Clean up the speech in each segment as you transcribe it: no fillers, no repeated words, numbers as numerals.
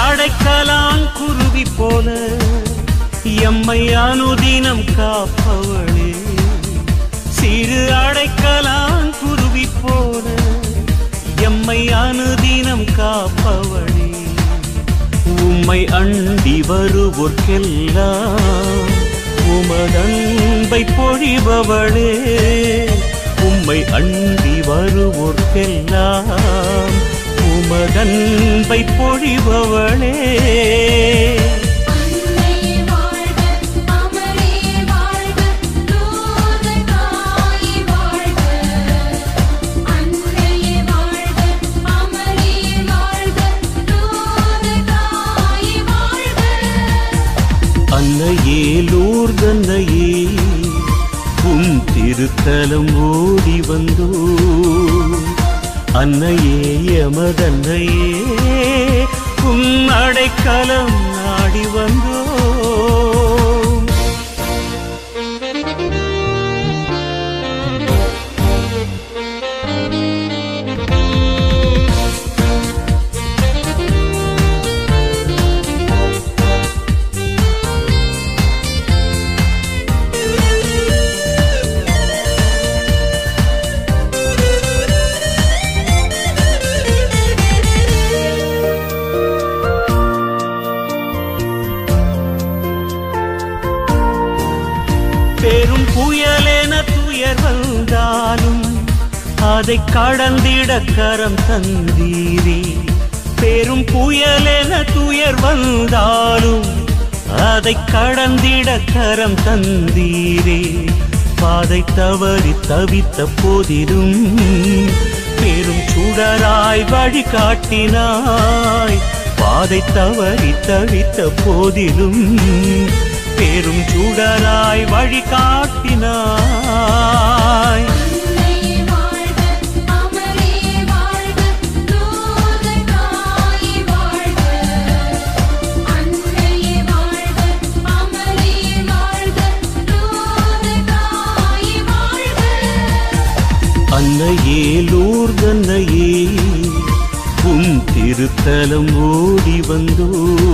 அடைக்கலான் குருவி போல எம்மை அனுதினம் காப்பவளே, சிறு அடைக்கலான் குருவி போல எம்மை அனுதினம் காப்பவளே, உம்மை அண்டி வருவோர்க்கெல்லாம் உமதன்பை பொழிபவளே, உம்மை அண்டி வருவோர்க்கெல்லாம் உமதன்பை பொழிபவளே. அன்னையே லூர்தன்னையே உம் திருத்தலம் ஓடி வந்தோ, அன்னையே எமதன்னையே உம் அடைக்கலம் நாடி வந்தோ. பெரும் புயலென துயர் வந்தாலும் அதை கடந்திட கரம் தந்தீரே, பெரும் புயலென துயர் வந்தாலும் அதை கடந்திட கரம் தந்தீரே, பாதை தவறி தவித்த போதிலும் பெரும் சுடராய் வழிகாட்டினாய், பாதை தவறி தவித்த போதிலும் பெரும் சுடராய் வழிகாட்டினாய். அன்னையே லூர்தன்னையே உம் திருத்தலம் ஓடி வந்தோ,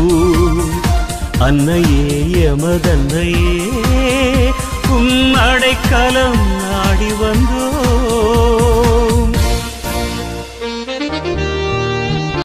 அன்னையே எமதன்னையே உம் அடைக்கலம் நாடி வந்தோ.